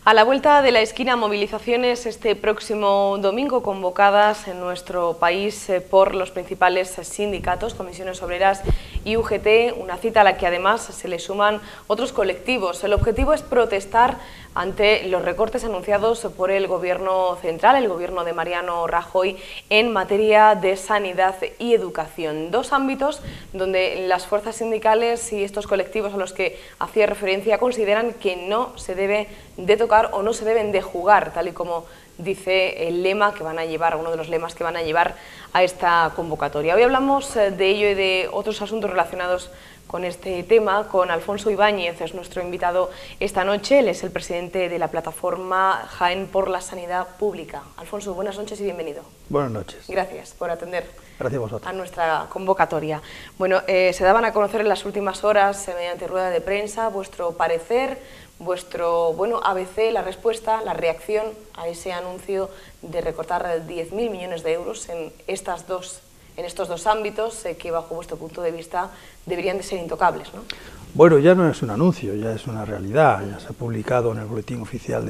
A la vuelta de la esquina, movilizaciones este próximo domingo convocadas en nuestro país por los principales sindicatos, comisiones obreras y UGT, una cita a la que además se le suman otros colectivos. El objetivo es protestar ante los recortes anunciados por el Gobierno central, el Gobierno de Mariano Rajoy, en materia de sanidad y educación. Dos ámbitos donde las fuerzas sindicales y estos colectivos a los que hacía referencia consideran que no se debe de tocar o no se deben de jugar, tal y como dice el lema que van a llevar, uno de los lemas que van a llevar a esta convocatoria. Hoy hablamos de ello y de otros asuntos relacionados con este tema, con Alfonso Ibáñez, es nuestro invitado esta noche. Él es el presidente de la plataforma Jaén por la Sanidad Pública. Alfonso, buenas noches y bienvenido. Buenas noches. Gracias por atender. Gracias a vosotros. A nuestra convocatoria. Bueno, se daban a conocer en las últimas horas, mediante rueda de prensa, vuestro parecer, vuestro ABC, la respuesta, la reacción a ese anuncio de recortar 10.000 millones de euros en estos dos ámbitos que, bajo vuestro punto de vista, deberían de ser intocables, ¿no? Bueno, ya no es un anuncio, ya es una realidad, ya se ha publicado en el boletín oficial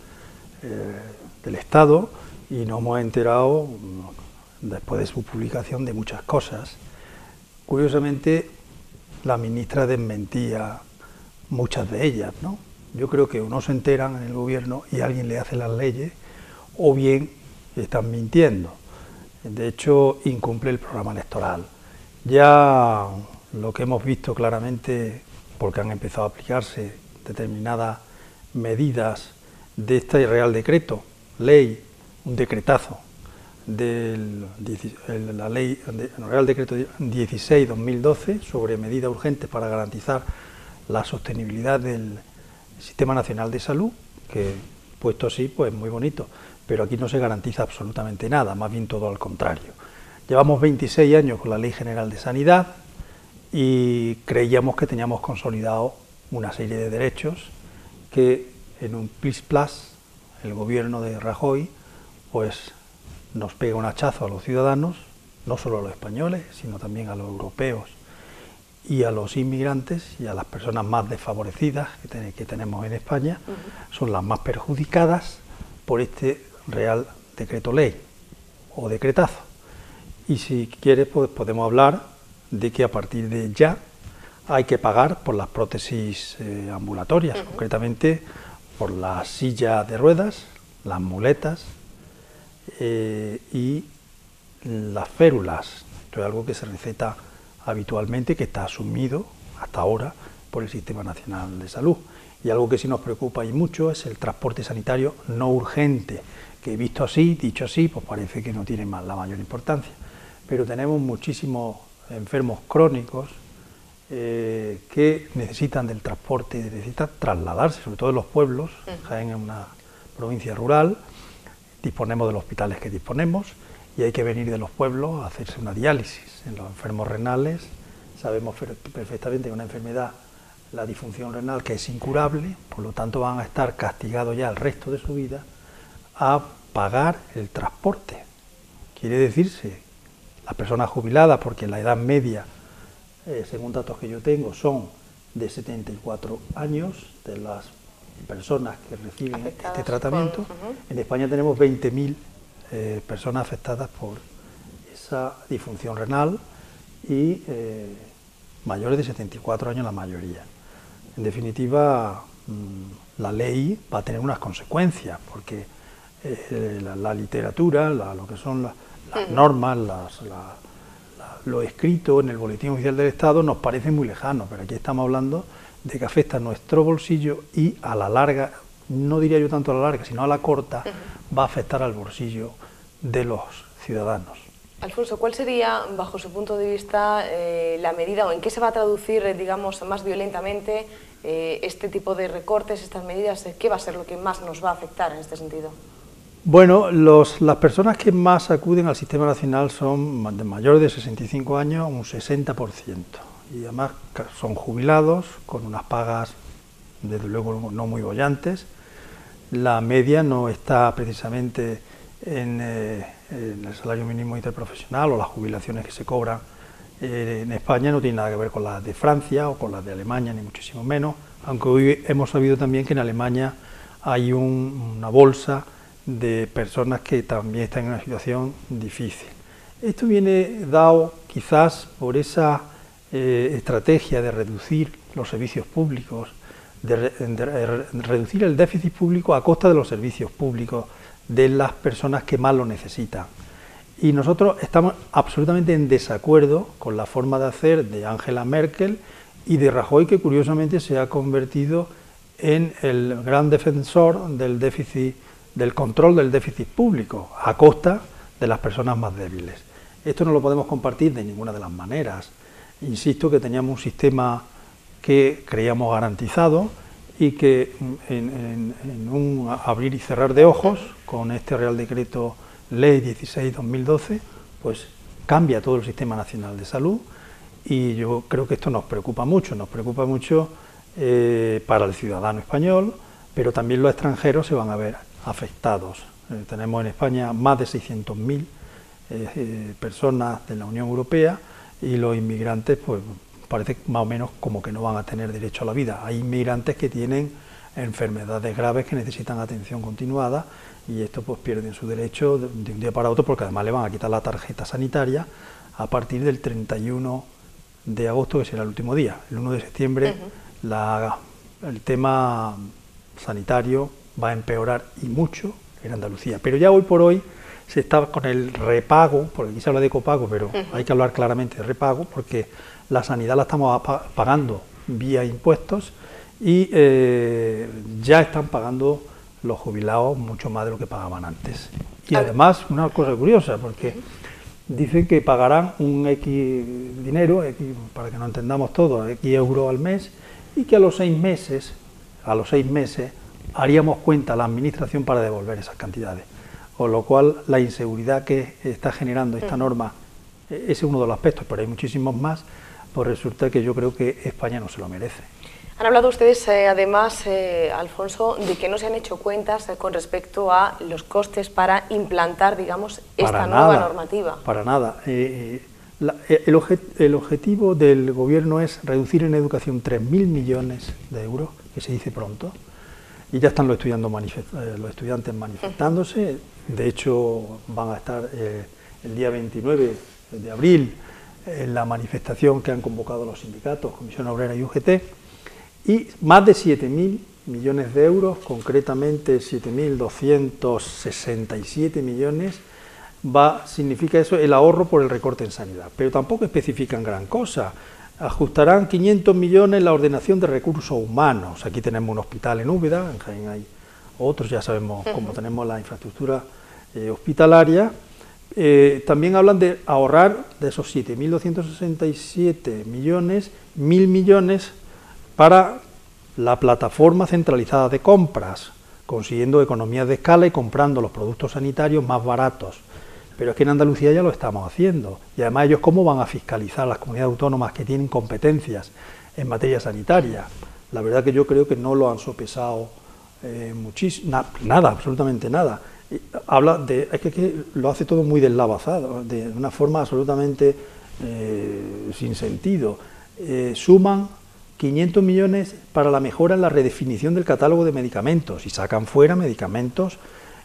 del Estado y nos hemos enterado, después de su publicación, de muchas cosas. Curiosamente, la ministra desmentía muchas de ellas, ¿no? Yo creo que o no se enteran en el gobierno y alguien le hace las leyes, o bien están mintiendo. De hecho, incumple el programa electoral. Ya lo que hemos visto claramente, porque han empezado a aplicarse determinadas medidas de este Real Decreto, ley, un decretazo, del Real Decreto 16/2012 sobre medidas urgentes para garantizar la sostenibilidad del Sistema Nacional de Salud, que puesto así, pues muy bonito, pero aquí no se garantiza absolutamente nada, más bien todo al contrario. Llevamos 26 años con la Ley General de Sanidad y creíamos que teníamos consolidado una serie de derechos que en un plis-plas el gobierno de Rajoy pues nos pega un hachazo a los ciudadanos, no solo a los españoles, sino también a los europeos y a los inmigrantes y a las personas más desfavorecidas que tenemos en España, son las más perjudicadas por este Real Decreto Ley o decretazo. Y si quieres, pues podemos hablar de que a partir de ya hay que pagar por las prótesis ambulatorias, concretamente por las sillas de ruedas, las muletas y las férulas. Esto es algo que se receta habitualmente, que está asumido hasta ahora por el Sistema Nacional de Salud. Y algo que sí nos preocupa y mucho es el transporte sanitario no urgente, que visto así, dicho así, pues parece que no tiene la mayor importancia. Pero tenemos muchísimos enfermos crónicos que necesitan del transporte, necesitan trasladarse, sobre todo en los pueblos. Jaén es una provincia rural, disponemos de los hospitales que disponemos y hay que venir de los pueblos a hacerse una diálisis. En los enfermos renales sabemos perfectamente que una enfermedad, la disfunción renal, que es incurable, por lo tanto van a estar castigados ya el resto de su vida a pagar el transporte. Quiere decirse, las personas jubiladas, porque la edad media, según datos que yo tengo, son de 74 años de las personas que reciben este tratamiento. En España tenemos 20.000 personas afectadas por esa disfunción renal y mayores de 74 años la mayoría. En definitiva, la ley va a tener unas consecuencias, porque la literatura, lo que son las normas, lo escrito en el Boletín Oficial del Estado nos parece muy lejano, pero aquí estamos hablando de que afecta a nuestro bolsillo y a la larga, no diría yo tanto a la larga, sino a la corta, va a afectar al bolsillo de los ciudadanos. Alfonso, ¿cuál sería, bajo su punto de vista, la medida o en qué se va a traducir, digamos, más violentamente este tipo de recortes, estas medidas? ¿Qué va a ser lo que más nos va a afectar en este sentido? Bueno, las personas que más acuden al Sistema Nacional son de mayores de 65 años, un 60%. Y además son jubilados, con unas pagas, desde luego, no muy bollantes. La media no está precisamente en el salario mínimo interprofesional, o las jubilaciones que se cobran en España no tienen nada que ver con las de Francia o con las de Alemania, ni muchísimo menos, aunque hoy hemos sabido también que en Alemania hay una bolsa de personas que también están en una situación difícil. Esto viene dado quizás por esa estrategia de reducir los servicios públicos, de reducir el déficit público a costa de los servicios públicos de las personas que más lo necesitan. Y nosotros estamos absolutamente en desacuerdo con la forma de hacer de Angela Merkel y de Rajoy, que curiosamente se ha convertido en el gran defensor del déficit, del control del déficit público, a costa de las personas más débiles. Esto no lo podemos compartir de ninguna de las maneras. Insisto que teníamos un sistema que creíamos garantizado y que en un abrir y cerrar de ojos, con este Real Decreto Ley 16/2012, pues cambia todo el Sistema Nacional de Salud, y yo creo que esto nos preocupa mucho para el ciudadano español, pero también los extranjeros se van a ver afectados. Tenemos en España más de 600.000 personas de la Unión Europea, y los inmigrantes pues parece más o menos como que no van a tener derecho a la vida. Hay inmigrantes que tienen enfermedades graves que necesitan atención continuada, y estos pues pierden su derecho de un día para otro, porque además le van a quitar la tarjeta sanitaria a partir del 31 de agosto, que será el último día. El 1 de septiembre el tema sanitario va a empeorar, y mucho, en Andalucía. Pero ya hoy por hoy se está con el repago, porque aquí se habla de copago, pero hay que hablar claramente de repago, porque la sanidad la estamos pagando vía impuestos, y ya están pagando los jubilados mucho más de lo que pagaban antes. Y además, una cosa curiosa, porque dicen que pagarán un X dinero, para que no entendamos todo, X euros al mes, y que a los 6 meses haríamos cuenta a la administración para devolver esas cantidades. Con lo cual, la inseguridad que está generando esta norma, ese es uno de los aspectos, pero hay muchísimos más, pues resulta que yo creo que España no se lo merece. Han hablado ustedes, además, Alfonso, de que no se han hecho cuentas con respecto a los costes para implantar, digamos, esta nueva normativa. Para nada. El objetivo del Gobierno es reducir en educación 3.000 millones de euros, que se dice pronto, y ya están los estudiantes manifestándose. De hecho, van a estar el día 29 de abril en la manifestación que han convocado los sindicatos, Comisión Obrera y UGT, y más de 7.000 millones de euros, concretamente 7.267 millones, significa eso el ahorro por el recorte en sanidad, pero tampoco especifican gran cosa. Ajustarán 500 millones la ordenación de recursos humanos. Aquí tenemos un hospital en Úbeda, en Jaén hay otros, ya sabemos cómo tenemos la infraestructura hospitalaria. También hablan de ahorrar de esos 7.267 millones, 1.000 millones para la plataforma centralizada de compras, consiguiendo economías de escala y comprando los productos sanitarios más baratos. Pero es que en Andalucía ya lo estamos haciendo, y además ellos cómo van a fiscalizar las comunidades autónomas que tienen competencias en materia sanitaria. La verdad que yo creo que no lo han sopesado muchísimo, nada, absolutamente nada. Es que lo hace todo muy deslavazado, de una forma absolutamente sin sentido. Suman 500 millones para la mejora en la redefinición del catálogo de medicamentos, y sacan fuera medicamentos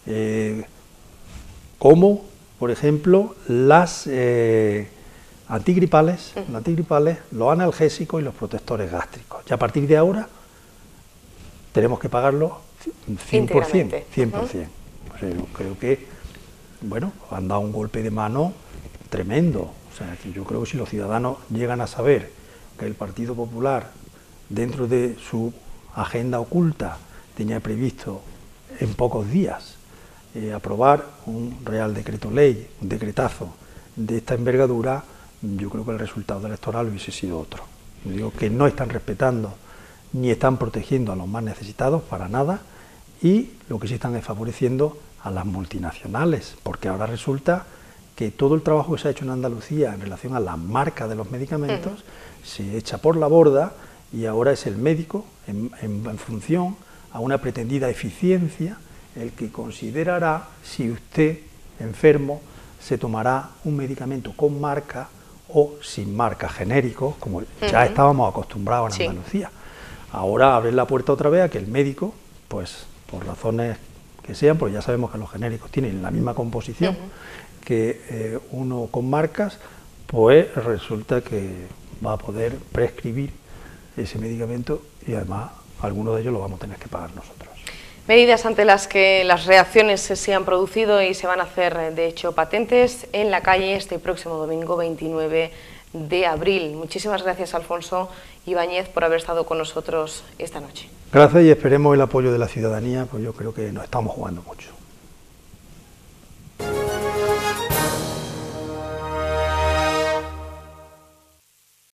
como, por ejemplo, las antigripales, los analgésicos y los protectores gástricos. Y a partir de ahora tenemos que pagarlo 100%. 100%. Pues yo creo que, bueno, han dado un golpe de mano tremendo. O sea, que yo creo que si los ciudadanos llegan a saber que el Partido Popular, dentro de su agenda oculta, tenía previsto en pocos días aprobar un Real Decreto Ley, un decretazo de esta envergadura, yo creo que el resultado electoral hubiese sido otro. Yo digo que no están respetando ni están protegiendo a los más necesitados para nada, y lo que sí están es favoreciendo a las multinacionales, porque ahora resulta que todo el trabajo que se ha hecho en Andalucía en relación a la marca de los medicamentos se echa por la borda, y ahora es el médico, en función a una pretendida eficiencia, el que considerará si usted, enfermo, se tomará un medicamento con marca o sin marca, genérico, como ya estábamos acostumbrados en Andalucía. Ahora abren la puerta otra vez a que el médico pues por razones que sean, porque ya sabemos que los genéricos tienen la misma composición que uno con marcas, pues resulta que va a poder prescribir ese medicamento y además algunos de ellos lo vamos a tener que pagar nosotros. Medidas ante las que las reacciones se han producido y se van a hacer, de hecho, patentes en la calle este próximo domingo 29 de abril. Muchísimas gracias, Alfonso Ibáñez, por haber estado con nosotros esta noche. Gracias y esperemos el apoyo de la ciudadanía, pues yo creo que nos estamos jugando mucho.